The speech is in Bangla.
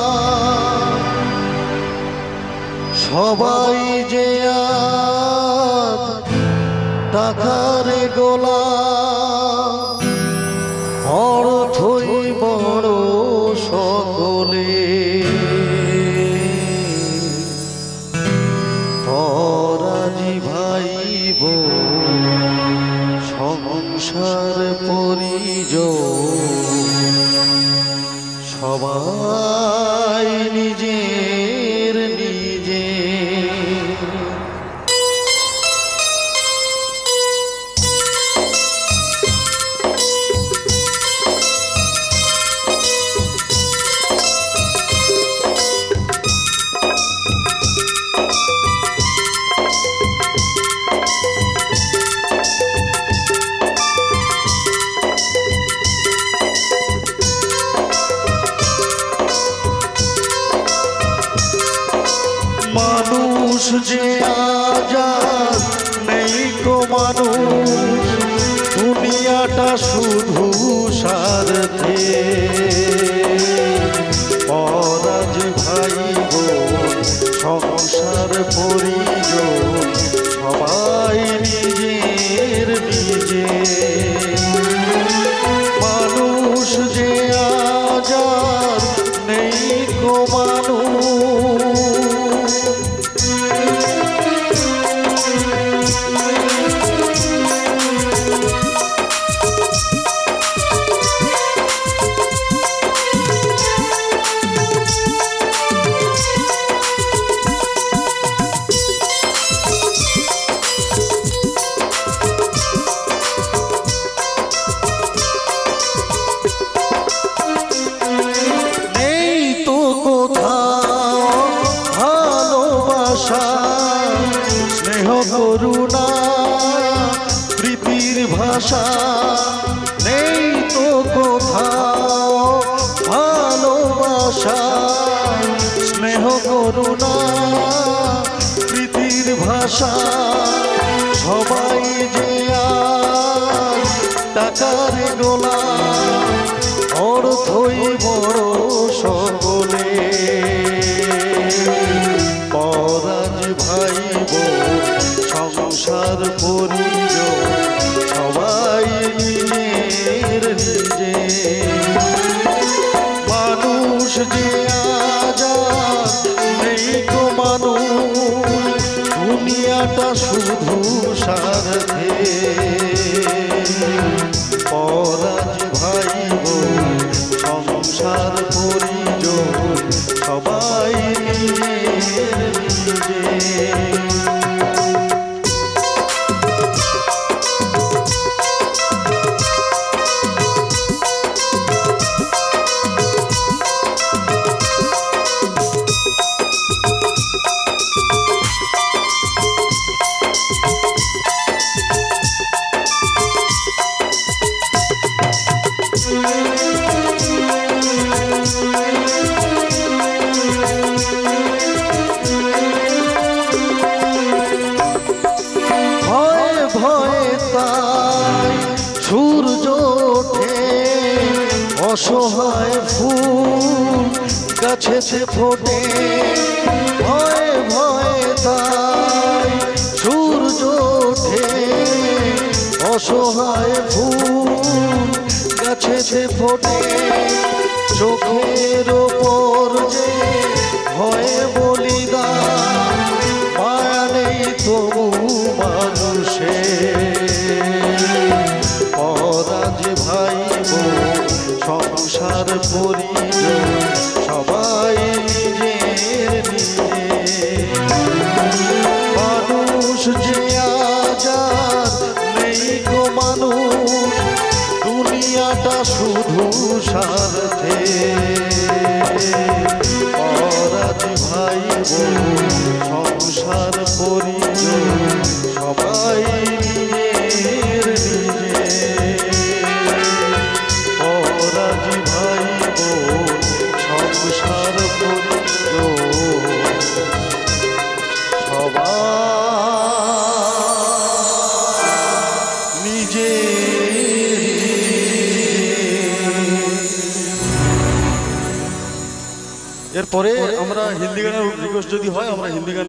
সবাই যে টাকার গোলা অর্থই বড় সকলে পরাজি ভাইব সংসার পরিজন সবাই নিজের নিজে মানুষ যে আজাদ নেই কো মানুষ দুনিয়াটা শুধু স্বার্থে পরাজ ভাইব সংসার পরিজন সবাই নিজের নিজে মানুষ যে আজাদ নেই কো মানুষ স্নেহ করুণা প্রীতির ভাষা নেই তো কোথাও ভালোবাসা স্নেহ করুণা প্রীতির ভাষা সবাই যে টাকার গোলা অর্থই বড় সকলে পরাজ ভাইব সংসার পরিজন সবাই নিজের নিজে মানুষ যে আজাদ নেই কো মানুষ দুনিয়াটা শুধু স্বার্থে পরাজ ভাইব সংসার পরিজন সবাই নিজের নিজে সূর্য ওঠে অসহায় ফুল গাছেতে ফোটে ভয়ে ভয়ে তাই সূর্য ওঠে অসহায় ফুল গাছেতে ফোটে চোখের ওপর যে ভয়ে বলিদান মায়া নেই তবু মানুষের পরাজ ভাইব সংসার পরিজন সবাই নিজের নিজে মানুষ যে আজাদ নেই গো মানুষ দুনিয়াটা শুধু স্বার্থে পরাজ ভাইব সংসার পরিজন সবাই নিজের নিজে পরাজ ভাইব সংসার পরিজন সবাই নিজে এরপরে আমরা হিন্দি গানের রিকোয়েস্ট যদি হয় আমরা হিন্দি গান